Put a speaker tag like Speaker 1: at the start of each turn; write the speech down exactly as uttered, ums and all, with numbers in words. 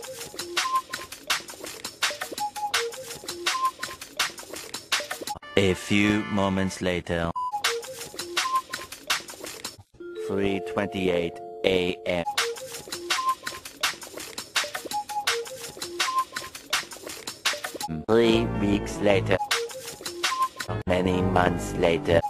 Speaker 1: A few moments later. three twenty-eight A M Three weeks later. Many months later.